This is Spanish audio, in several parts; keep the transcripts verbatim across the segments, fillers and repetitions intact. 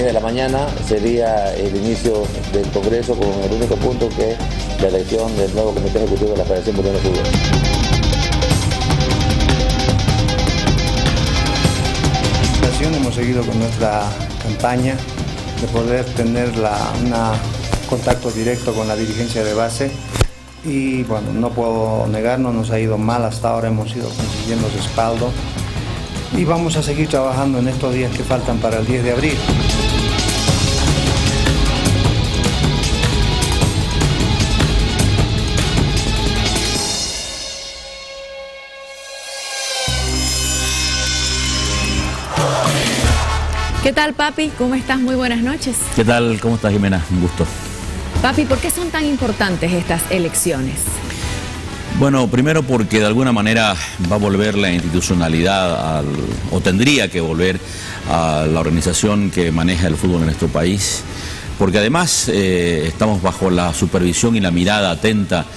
diez de la mañana sería el inicio del Congreso con el único punto que es la elección del nuevo Comité Ejecutivo de la Federación Boliviana de Fútbol. Hemos seguido con nuestra campaña de poder tener un contacto directo con la dirigencia de base y bueno, no puedo negarnos, nos ha ido mal hasta ahora, hemos ido consiguiendo respaldo y vamos a seguir trabajando en estos días que faltan para el diez de abril. ¿Qué tal, papi? ¿Cómo estás? Muy buenas noches. ¿Qué tal? ¿Cómo estás, Jimena? Un gusto. Papi, ¿por qué son tan importantes estas elecciones? Bueno, primero porque de alguna manera va a volver la institucionalidad, al, o tendría que volver a la organización que maneja el fútbol en nuestro país. Porque además eh, estamos bajo la supervisión y la mirada atenta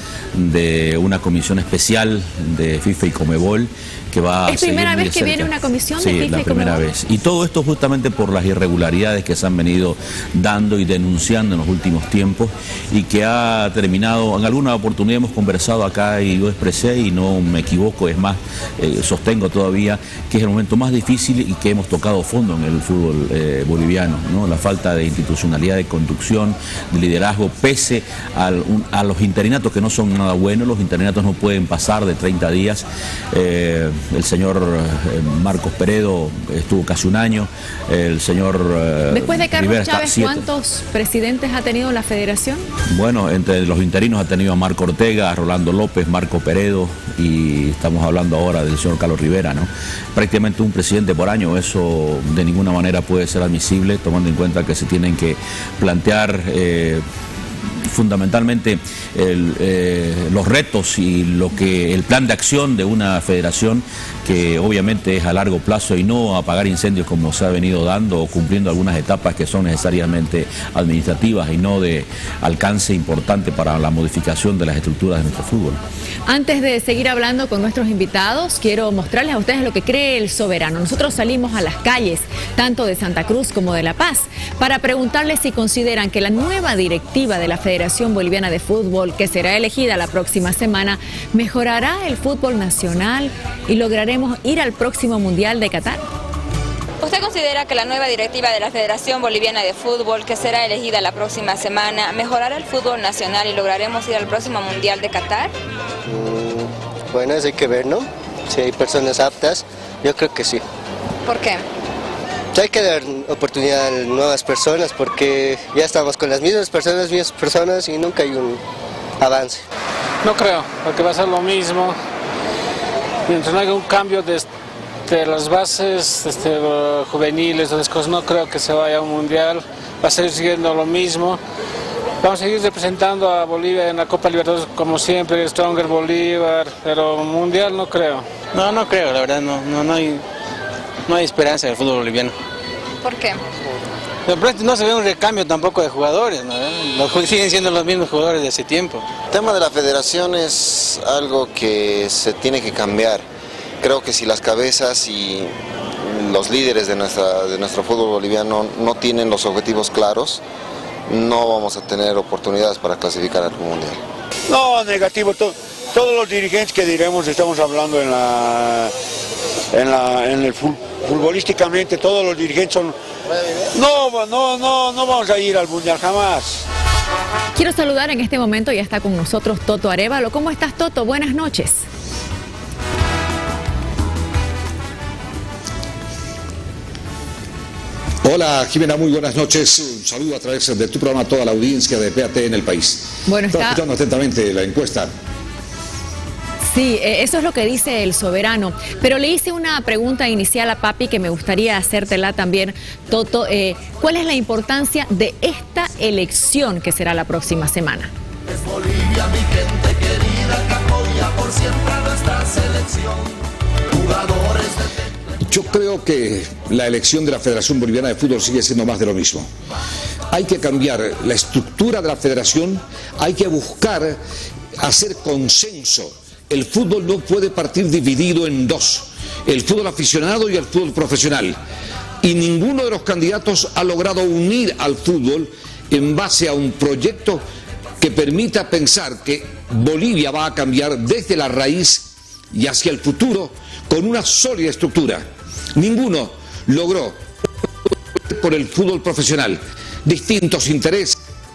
de una comisión especial de FIFA y Conmebol que va a ¿Es primera vez que viene una comisión de FIFA y Conmebol? Sí, la primera vez. Y todo esto justamente por las irregularidades que se han venido dando y denunciando en los últimos tiempos y que ha terminado, en alguna oportunidad hemos conversado acá y yo expresé y no me equivoco, es más, eh, sostengo todavía que es el momento más difícil y que hemos tocado fondo en el fútbol eh, boliviano, ¿no? La falta de institucionalidad, de conducción, de liderazgo, pese al, un, a los interinatos que no son nada buenos, los interinatos no pueden pasar de treinta días. Eh, el señor eh, Marcos Peredo estuvo casi un año, el señor eh, Después de Carlos Rivera Chávez, siete. ¿Cuántos presidentes ha tenido la federación? Bueno, entre los interinos ha tenido a Marco Ortega, a Rolando López, Marco Peredo y estamos hablando ahora del señor Carlos Rivera, ¿no? Prácticamente un presidente por año, eso de ninguna manera puede ser admisible, tomando en cuenta que se tienen que plantear eh, fundamentalmente el, eh, los retos y lo que el plan de acción de una federación que obviamente es a largo plazo y no apagar incendios como se ha venido dando o cumpliendo algunas etapas que son necesariamente administrativas y no de alcance importante para la modificación de las estructuras de nuestro fútbol. Antes de seguir hablando con nuestros invitados, quiero mostrarles a ustedes lo que cree el soberano. Nosotros salimos a las calles, tanto de Santa Cruz como de La Paz, para preguntarles si consideran que la nueva directiva de la Federación Boliviana de Fútbol, que será elegida la próxima semana, mejorará el fútbol nacional y lograremos ir al próximo Mundial de Qatar. ¿Usted considera que la nueva directiva de la Federación Boliviana de Fútbol, que será elegida la próxima semana, mejorará el fútbol nacional y lograremos ir al próximo Mundial de Qatar? Mm, bueno, eso hay que ver, ¿no? Si hay personas aptas, yo creo que sí. ¿Por qué? Hay que dar oportunidad a nuevas personas porque ya estamos con las mismas personas, mismas personas y nunca hay un avance. No creo, porque va a ser lo mismo. Mientras no haya un cambio de, de las bases este, juveniles, de cosas, no creo que se vaya a un mundial. Va a seguir siguiendo lo mismo. Vamos a seguir representando a Bolivia en la Copa Libertadores como siempre, Stronger Bolívar, pero mundial no creo. No, no creo, la verdad, no, no, no hay, no hay esperanza del fútbol boliviano. ¿Por qué? No se ve un recambio tampoco de jugadores, ¿no? Los, siguen siendo los mismos jugadores de hace tiempo. El tema de la federación es algo que se tiene que cambiar. Creo que si las cabezas y los líderes de, nuestra, de nuestro fútbol boliviano no tienen los objetivos claros, no vamos a tener oportunidades para clasificar al mundial. No, negativo. To, todos los dirigentes que diremos, estamos hablando en la, en la, en el futbolísticamente, todos los dirigentes son. No, no, no, no vamos a ir al mundial jamás. Quiero saludar en este momento, ya está con nosotros Toto Arévalo. ¿Cómo estás, Toto? Buenas noches. Hola, Jimena, muy buenas noches. Un saludo a través de tu programa a toda la audiencia de P A T en el país. Bueno, Estaba está... escuchando atentamente la encuesta. Sí, eso es lo que dice el soberano. Pero le hice una pregunta inicial a Papi que me gustaría hacértela también, Toto. Eh, ¿Cuál es la importancia de esta elección que será la próxima semana? Es Bolivia, mi gente querida, que apoya por siempre a nuestra selección. Jugadores de... Yo creo que la elección de la Federación Boliviana de Fútbol sigue siendo más de lo mismo. Hay que cambiar la estructura de la federación, hay que buscar hacer consenso. El fútbol no puede partir dividido en dos, el fútbol aficionado y el fútbol profesional. y ninguno de los candidatos ha logrado unir al fútbol en base a un proyecto que permita pensar que Bolivia va a cambiar desde la raíz y hacia el futuro con una sólida estructura. Ninguno logró por el fútbol profesional. Distintos intereses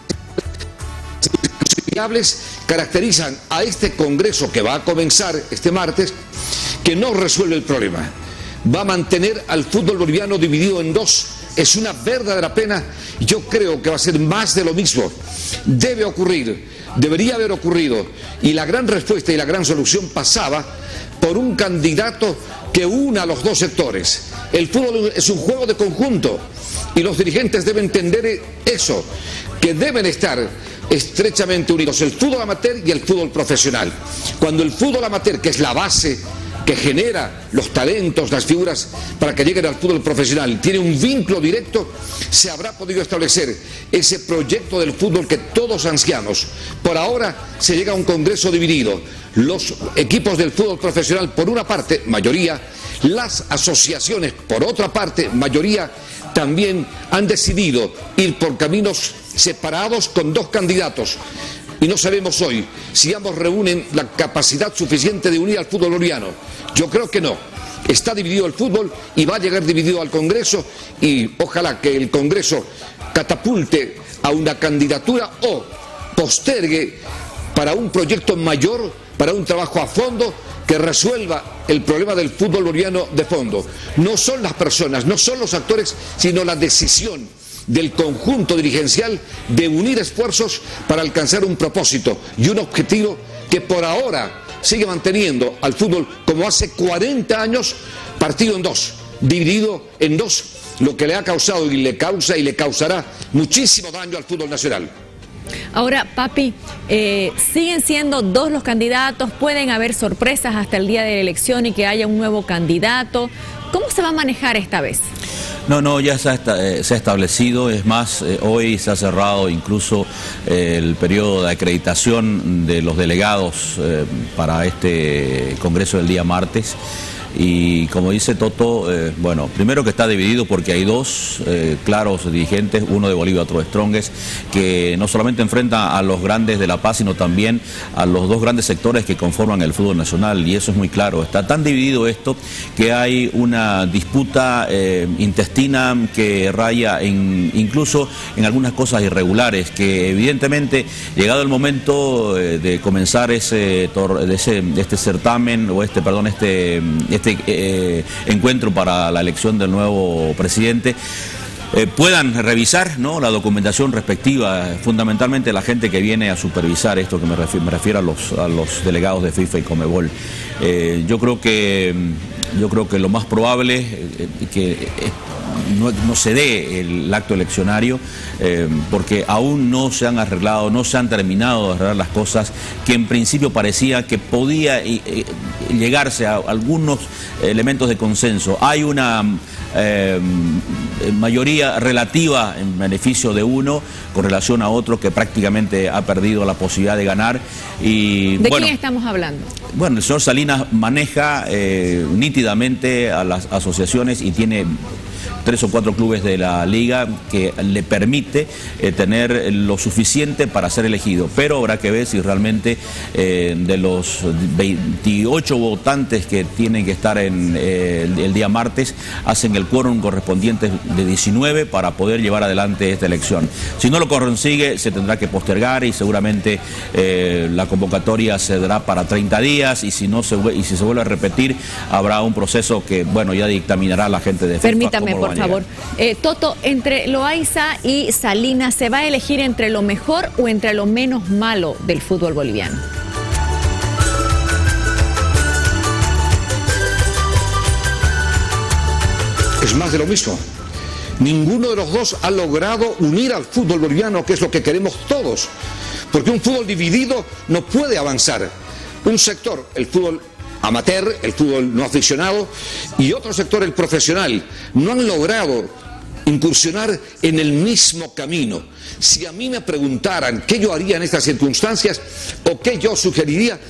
caracterizan a este congreso que va a comenzar este martes, que no resuelve el problema. Va a mantener al fútbol boliviano dividido en dos. Es una verdadera pena. Yo creo que va a ser más de lo mismo. Debe ocurrir, debería haber ocurrido, y la gran respuesta y la gran solución pasaba por un candidato que una a los dos sectores. El fútbol es un juego de conjunto y los dirigentes deben entender eso, que deben estar estrechamente unidos el fútbol amateur y el fútbol profesional. Cuando el fútbol amateur, que es la base que genera los talentos, las figuras para que lleguen al fútbol profesional, tiene un vínculo directo, se habrá podido establecer ese proyecto del fútbol que todos ansiamos. Por ahora se llega a un congreso dividido. Los equipos del fútbol profesional por una parte, mayoría, las asociaciones por otra parte, mayoría, también han decidido ir por caminos separados con dos candidatos. Y no sabemos hoy si ambos reúnen la capacidad suficiente de unir al fútbol boliviano. Yo creo que no. Está dividido el fútbol y va a llegar dividido al Congreso, y ojalá que el Congreso catapulte a una candidatura o postergue para un proyecto mayor, para un trabajo a fondo que resuelva el problema del fútbol boliviano de fondo. No son las personas, no son los actores, sino la decisión del conjunto dirigencial de unir esfuerzos para alcanzar un propósito y un objetivo que por ahora sigue manteniendo al fútbol como hace cuarenta años, partido en dos, dividido en dos, lo que le ha causado y le causa y le causará muchísimo daño al fútbol nacional. Ahora, Papi, eh, siguen siendo dos los candidatos, pueden haber sorpresas hasta el día de la elección y que haya un nuevo candidato. ¿Cómo se va a manejar esta vez? No, no, ya se ha, eh, se ha establecido, es más, eh, hoy se ha cerrado incluso eh, el periodo de acreditación de los delegados eh, para este congreso del día martes. Y como dice Toto, eh, bueno, primero que está dividido porque hay dos eh, claros dirigentes, uno de Bolivia, otro de Strongest, que no solamente enfrentan a los grandes de La Paz, sino también a los dos grandes sectores que conforman el fútbol nacional, y eso es muy claro. Está tan dividido esto que hay una disputa eh, intestina que raya en, incluso en algunas cosas irregulares, que evidentemente, llegado el momento eh, de comenzar ese, tor de ese este certamen, o este, perdón, este... este Este eh, encuentro para la elección del nuevo presidente, eh, puedan revisar, ¿no?, la documentación respectiva, fundamentalmente la gente que viene a supervisar esto, que me refiero, me refiero a los, a los delegados de FIFA y Conmebol. Eh, yo creo que yo creo que lo más probable eh, que eh, No, no se dé el acto eleccionario eh, porque aún no se han arreglado, no se han terminado de arreglar las cosas que en principio parecía que podía eh, eh, llegarse a algunos elementos de consenso. Hay una eh, mayoría relativa en beneficio de uno con relación a otro que prácticamente ha perdido la posibilidad de ganar. Y, ¿De bueno, quién estamos hablando? Bueno, el señor Salinas maneja eh, nítidamente a las asociaciones y tiene tres o cuatro clubes de la liga que le permite eh, tener lo suficiente para ser elegido, pero habrá que ver si realmente eh, de los veintiocho votantes que tienen que estar en eh, el, el día martes hacen el quórum correspondiente de diecinueve para poder llevar adelante esta elección. Si no lo consigue, se tendrá que postergar y seguramente eh, la convocatoria se dará para treinta días, y si no se y si se vuelve a repetir habrá un proceso que, bueno, ya dictaminará la gente de FIFA. Permítame, por favor. Eh, Toto, entre Loaiza y Salinas, ¿se va a elegir entre lo mejor o entre lo menos malo del fútbol boliviano? Es más de lo mismo. Ninguno de los dos ha logrado unir al fútbol boliviano, que es lo que queremos todos, porque un fútbol dividido no puede avanzar. Un sector, el fútbol amateur, el fútbol no aficionado, y otro sector, el profesional, no han logrado incursionar en el mismo camino. Si a mí me preguntaran qué yo haría en estas circunstancias o qué yo sugeriría,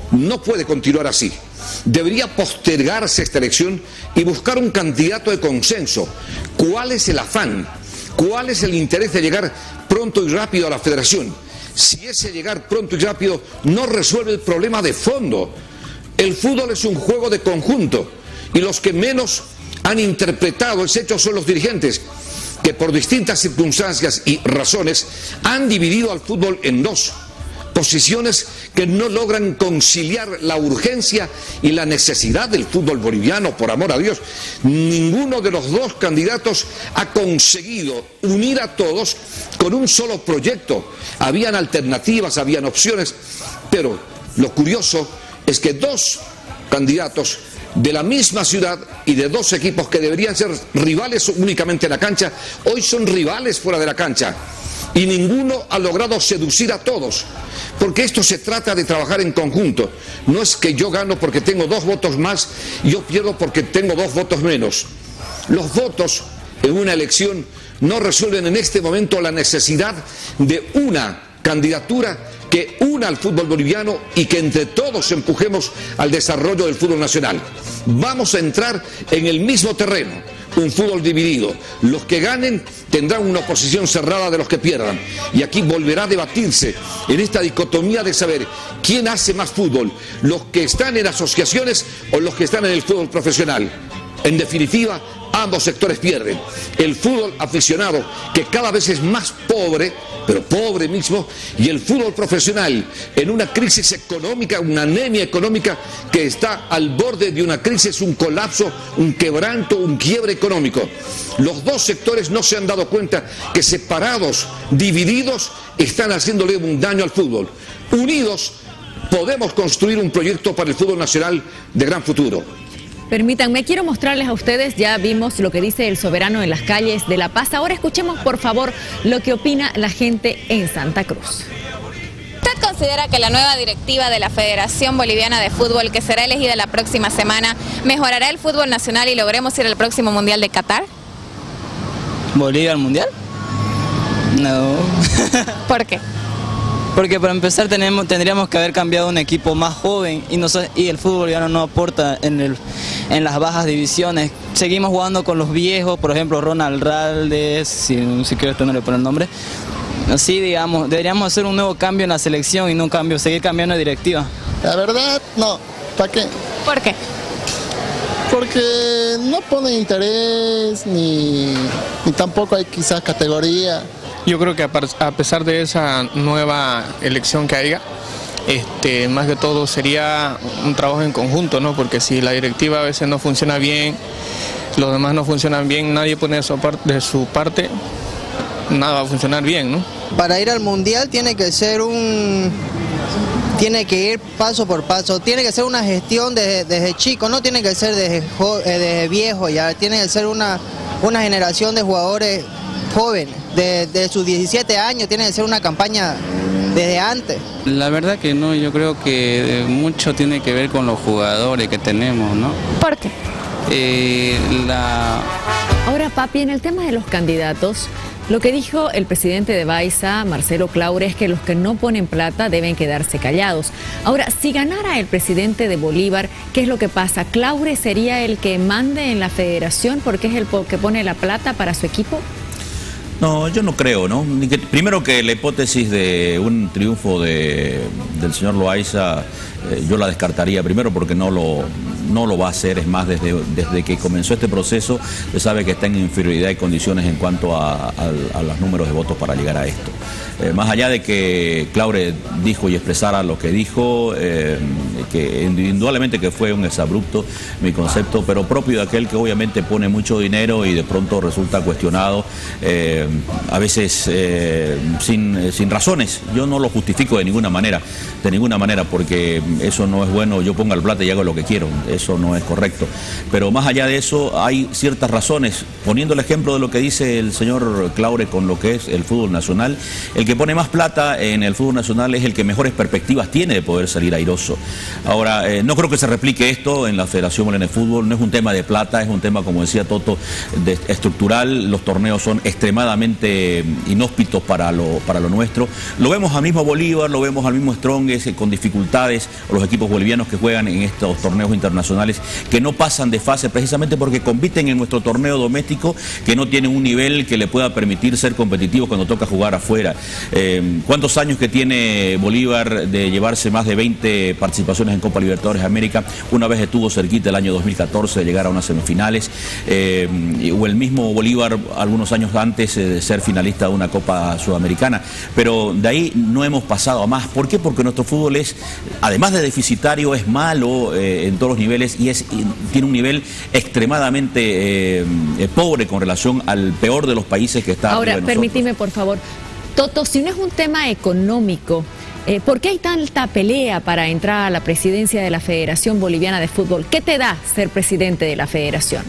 no puede continuar así. Debería postergarse esta elección y buscar un candidato de consenso. ¿Cuál es el afán? ¿Cuál es el interés de llegar pronto y rápido a la federación? Si ese llegar pronto y rápido no resuelve el problema de fondo. El fútbol es un juego de conjunto y los que menos han interpretado ese hecho son los dirigentes, que por distintas circunstancias y razones han dividido al fútbol en dos posiciones que no logran conciliar la urgencia y la necesidad del fútbol boliviano, por amor a Dios. Ninguno de los dos candidatos ha conseguido unir a todos con un solo proyecto. Habían alternativas, habían opciones, pero lo curioso es que dos candidatos de la misma ciudad y de dos equipos que deberían ser rivales únicamente en la cancha, hoy son rivales fuera de la cancha. Y ninguno ha logrado seducir a todos, porque esto se trata de trabajar en conjunto. No es que yo gano porque tengo dos votos más y yo pierdo porque tengo dos votos menos. Los votos en una elección no resuelven en este momento la necesidad de una candidatura que una al fútbol boliviano y que entre todos empujemos al desarrollo del fútbol nacional. Vamos a entrar en el mismo terreno, un fútbol dividido. Los que ganen tendrán una oposición cerrada de los que pierdan. Y aquí volverá a debatirse en esta dicotomía de saber quién hace más fútbol, los que están en asociaciones o los que están en el fútbol profesional. En definitiva, ambos sectores pierden. El fútbol aficionado, que cada vez es más pobre, pero pobre mismo, y el fútbol profesional en una crisis económica, una anemia económica que está al borde de una crisis, un colapso, un quebranto, un quiebre económico. Los dos sectores no se han dado cuenta que separados, divididos, están haciéndole un daño al fútbol. Unidos podemos construir un proyecto para el fútbol nacional de gran futuro. Permítanme, quiero mostrarles a ustedes, ya vimos lo que dice el soberano en las calles de La Paz. Ahora escuchemos, por favor, lo que opina la gente en Santa Cruz. ¿Usted considera que la nueva directiva de la Federación Boliviana de Fútbol, que será elegida la próxima semana, mejorará el fútbol nacional y logremos ir al próximo Mundial de Qatar? ¿Bolivia al Mundial? No. ¿Por qué? Porque para empezar tenemos, tendríamos que haber cambiado un equipo más joven y, no, y el fútbol boliviano no aporta en, el, en las bajas divisiones. Seguimos jugando con los viejos, por ejemplo Ronald Raldes, si, si quiero esto no le pongo el nombre. Así digamos, deberíamos hacer un nuevo cambio en la selección y no un cambio, seguir cambiando de directiva. La verdad, no. ¿Para qué? ¿Por qué? Porque no pone interés ni, ni tampoco hay quizás categoría. Yo creo que a pesar de esa nueva elección que haya, este, más que todo sería un trabajo en conjunto, ¿no? Porque si la directiva a veces no funciona bien, los demás no funcionan bien, nadie pone de su parte, de su parte, nada va a funcionar bien, ¿no? Para ir al Mundial tiene que ser un... tiene que ir paso por paso, tiene que ser una gestión desde, desde chico, no tiene que ser desde, desde viejo, ya tiene que ser una, una generación de jugadores jóvenes, de, de sus diecisiete años, tiene que ser una campaña desde antes. La verdad que no, yo creo que mucho tiene que ver con los jugadores que tenemos, ¿no? ¿Por qué? Eh, la... Ahora, papi, en el tema de los candidatos, lo que dijo el presidente de Baiza, Marcelo Claure, es que los que no ponen plata deben quedarse callados. Ahora, si ganara el presidente de Bolívar, ¿qué es lo que pasa? ¿Claure sería el que mande en la federación porque es el que pone la plata para su equipo? No, yo no creo, ¿no? Primero que la hipótesis de un triunfo de, del señor Loaiza, eh, yo la descartaría primero porque no lo, no lo va a hacer. Es más, desde, desde que comenzó este proceso, se sabe que está en inferioridad y condiciones en cuanto a, a, a los números de votos para llegar a esto. Eh, más allá de que Claure dijo y expresara lo que dijo, eh, que indudablemente que fue un exabrupto mi concepto, pero propio de aquel que obviamente pone mucho dinero y de pronto resulta cuestionado, eh, a veces eh, sin, sin razones. Yo no lo justifico de ninguna manera, de ninguna manera, porque eso no es bueno. Yo pongo el plata y hago lo que quiero. Es eso no es correcto. Pero más allá de eso, hay ciertas razones. Poniendo el ejemplo de lo que dice el señor Claure con lo que es el fútbol nacional, el que pone más plata en el fútbol nacional es el que mejores perspectivas tiene de poder salir airoso. Ahora, eh, no creo que se replique esto en la Federación Boliviana de Fútbol, no es un tema de plata, es un tema, como decía Toto, de, estructural. Los torneos son extremadamente inhóspitos para lo, para lo nuestro. Lo vemos al mismo Bolívar, lo vemos al mismo Strongest con dificultades, o los equipos bolivianos que juegan en estos torneos internacionales, que no pasan de fase precisamente porque compiten en nuestro torneo doméstico, que no tienen un nivel que le pueda permitir ser competitivo cuando toca jugar afuera. Eh, ¿Cuántos años que tiene Bolívar de llevarse más de veinte participaciones en Copa Libertadores de América? Una vez estuvo cerquita el año dos mil catorce de llegar a unas semifinales, eh, o el mismo Bolívar algunos años antes eh, de ser finalista de una Copa Sudamericana, pero de ahí no hemos pasado a más. ¿Por qué? Porque nuestro fútbol es, además de deficitario, es malo eh, en todos los niveles y, es, y tiene un nivel extremadamente eh, eh, pobre con relación al peor de los países que está. Ahora, permíteme por favor, Toto, si no es un tema económico, eh, ¿por qué hay tanta pelea para entrar a la presidencia de la Federación Boliviana de Fútbol? ¿Qué te da ser presidente de la federación?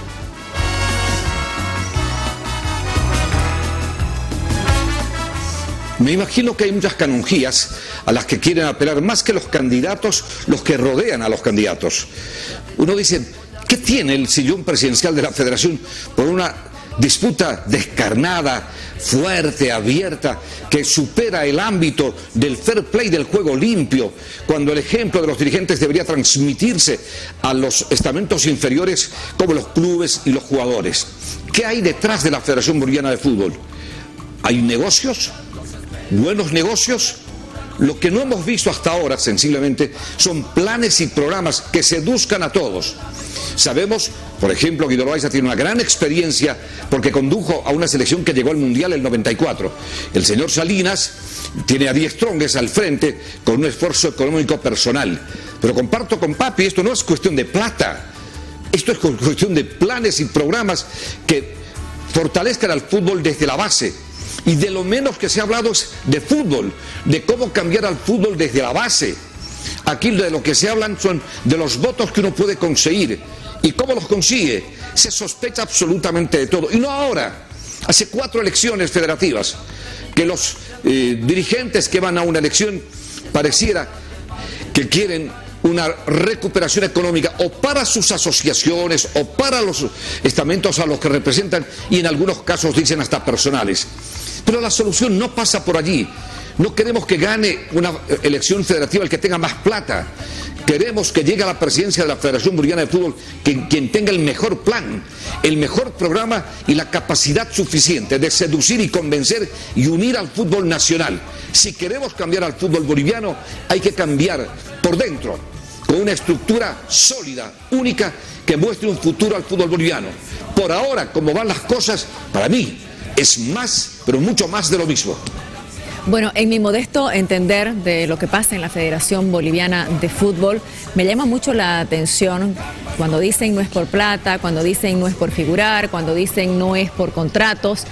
Me imagino que hay muchas canonjías a las que quieren apelar más que los candidatos, los que rodean a los candidatos. Uno dice, ¿qué tiene el sillón presidencial de la Federación por una disputa descarnada, fuerte, abierta, que supera el ámbito del fair play, del juego limpio, cuando el ejemplo de los dirigentes debería transmitirse a los estamentos inferiores como los clubes y los jugadores? ¿Qué hay detrás de la Federación Boliviana de Fútbol? ¿Hay negocios? ¿Buenos negocios? Lo que no hemos visto hasta ahora, sensiblemente, son planes y programas que seduzcan a todos. Sabemos, por ejemplo, Guido Loaiza tiene una gran experiencia porque condujo a una selección que llegó al Mundial en el noventa y cuatro. El señor Salinas tiene a diez Strongest al frente con un esfuerzo económico personal. Pero comparto con Papi, esto no es cuestión de plata. Esto es cuestión de planes y programas que fortalezcan al fútbol desde la base. Y de lo menos que se ha hablado es de fútbol, de cómo cambiar al fútbol desde la base. Aquí de lo que se hablan son de los votos que uno puede conseguir. ¿Y cómo los consigue? Se sospecha absolutamente de todo. Y no ahora, hace cuatro elecciones federativas, que los eh, dirigentes que van a una elección pareciera que quieren una recuperación económica o para sus asociaciones o para los estamentos a los que representan, y en algunos casos dicen hasta personales. Pero la solución no pasa por allí. No queremos que gane una elección federativa el que tenga más plata. Queremos que llegue a la presidencia de la Federación Boliviana de Fútbol quien, quien tenga el mejor plan, el mejor programa y la capacidad suficiente de seducir y convencer y unir al fútbol nacional. Si queremos cambiar al fútbol boliviano, hay que cambiar por dentro, con una estructura sólida, única, que muestre un futuro al fútbol boliviano. Por ahora, como van las cosas, para mí es más, pero mucho más de lo mismo. Bueno, en mi modesto entender de lo que pasa en la Federación Boliviana de Fútbol, me llama mucho la atención cuando dicen no es por plata, cuando dicen no es por figurar, cuando dicen no es por contratos.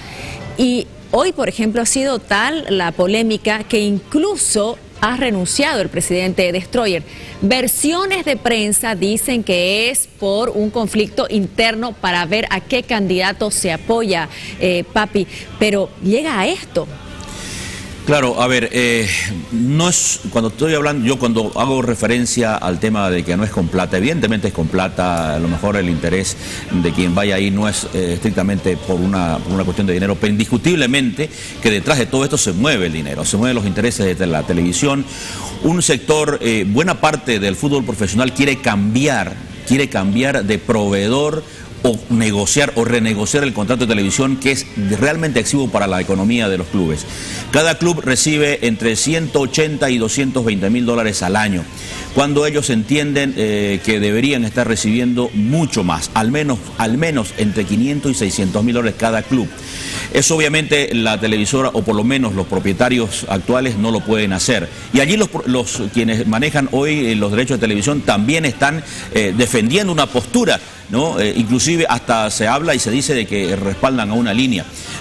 Y hoy, por ejemplo, ha sido tal la polémica que incluso ha renunciado el presidente Destroyer. Versiones de prensa dicen que es por un conflicto interno para ver a qué candidato se apoya, eh, Papi, pero llega a esto. Claro, a ver, eh, no es, cuando estoy hablando, yo cuando hago referencia al tema de que no es con plata, evidentemente es con plata, a lo mejor el interés de quien vaya ahí no es eh, estrictamente por una, por una cuestión de dinero, pero indiscutiblemente que detrás de todo esto se mueve el dinero, se mueven los intereses de la televisión. Un sector, eh, buena parte del fútbol profesional quiere cambiar, quiere cambiar de proveedor o negociar o renegociar el contrato de televisión, que es realmente excesivo para la economía de los clubes. Cada club recibe entre ciento ochenta y doscientos veinte mil dólares al año, cuando ellos entienden eh, que deberían estar recibiendo mucho más, al menos, al menos entre quinientos y seiscientos mil dólares cada club. Eso obviamente la televisora, o por lo menos los propietarios actuales, no lo pueden hacer. Y allí los, los quienes manejan hoy los derechos de televisión también están eh, defendiendo una postura, ¿no? Eh, inclusive hasta se habla y se dice de que respaldan a una línea.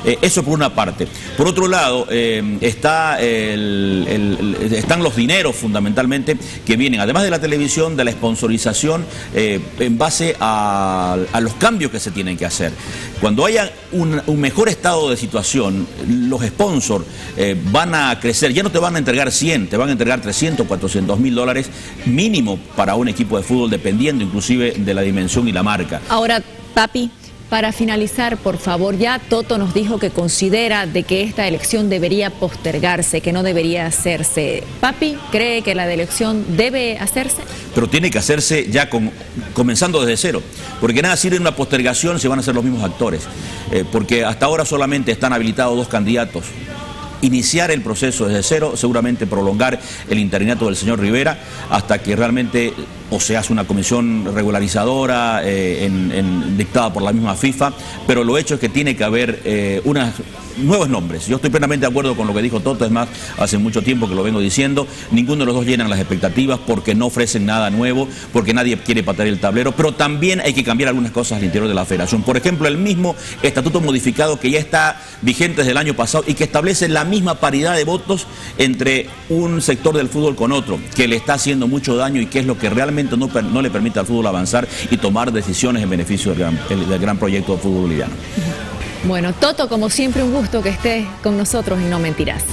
Eh, eso por una parte. Por otro lado, eh, está el, el, el, están los dineros fundamentalmente que vienen, además de la televisión, de la sponsorización, eh, en base a, a los cambios que se tienen que hacer. Cuando haya un, un mejor estado de situación, los sponsors eh, van a crecer. Ya no te van a entregar cien, te van a entregar trescientos, cuatrocientos mil dólares mínimo para un equipo de fútbol, dependiendo inclusive de la dimensión y la marca. Ahora, papi, para finalizar, por favor, ya Toto nos dijo que considera de que esta elección debería postergarse, que no debería hacerse. ¿Papi cree que la elección debe hacerse? Pero tiene que hacerse ya con, comenzando desde cero, porque nada sirve una postergación si van a ser los mismos actores, eh, porque hasta ahora solamente están habilitados dos candidatos. Iniciar el proceso desde cero, seguramente prolongar el interinato del señor Rivera hasta que realmente o se hace una comisión regularizadora eh, en, en, dictada por la misma FIFA, pero lo hecho es que tiene que haber eh, unos nuevos nombres. Yo estoy plenamente de acuerdo con lo que dijo Toto, es más, hace mucho tiempo que lo vengo diciendo, ninguno de los dos llenan las expectativas porque no ofrecen nada nuevo, porque nadie quiere patear el tablero, pero también hay que cambiar algunas cosas al interior de la federación. Por ejemplo, el mismo estatuto modificado que ya está vigente desde el año pasado y que establece la misma paridad de votos entre un sector del fútbol con otro, que le está haciendo mucho daño y que es lo que realmente no, no le permite al fútbol avanzar y tomar decisiones en beneficio del gran, el, del gran proyecto del fútbol boliviano. Bueno, Toto, como siempre, un gusto que estés con nosotros y no mentirás.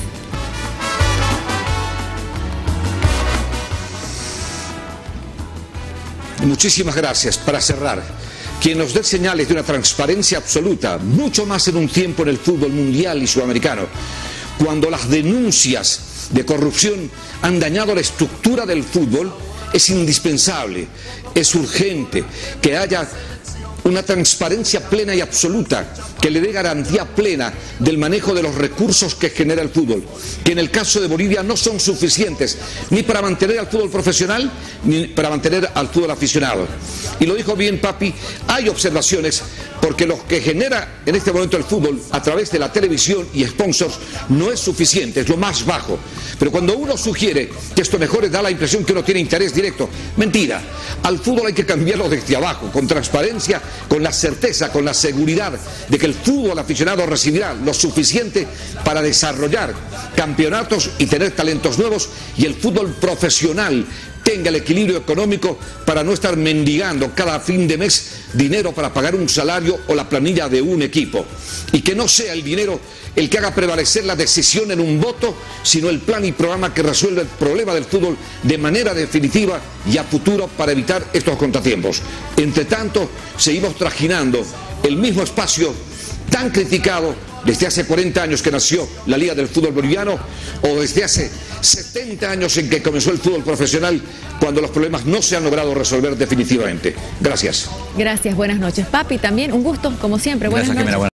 Muchísimas gracias. Para cerrar, quien nos dé señales de una transparencia absoluta, mucho más en un tiempo en el fútbol mundial y sudamericano, cuando las denuncias de corrupción han dañado la estructura del fútbol, es indispensable, es urgente que haya una transparencia plena y absoluta que le dé garantía plena del manejo de los recursos que genera el fútbol, que en el caso de Bolivia no son suficientes ni para mantener al fútbol profesional ni para mantener al fútbol aficionado. Y lo dijo bien Papi, hay observaciones porque lo que genera en este momento el fútbol a través de la televisión y sponsors no es suficiente, es lo más bajo. Pero cuando uno sugiere que esto mejore, da la impresión que uno tiene interés directo. Mentira, al fútbol hay que cambiarlo desde abajo, con transparencia, con la certeza, con la seguridad de que el fútbol aficionado recibirá lo suficiente para desarrollar campeonatos y tener talentos nuevos, y el fútbol profesional tenga el equilibrio económico para no estar mendigando cada fin de mes dinero para pagar un salario o la planilla de un equipo, y que no sea el dinero el que haga prevalecer la decisión en un voto, sino el plan y programa que resuelve el problema del fútbol de manera definitiva y a futuro para evitar estos contratiempos. Entre tanto, seguimos trajinando el mismo espacio tan criticado desde hace cuarenta años que nació la Liga del Fútbol Boliviano, o desde hace setenta años en que comenzó el fútbol profesional, cuando los problemas no se han logrado resolver definitivamente. Gracias. Gracias, buenas noches. Papi, también un gusto, como siempre. Buenas noches.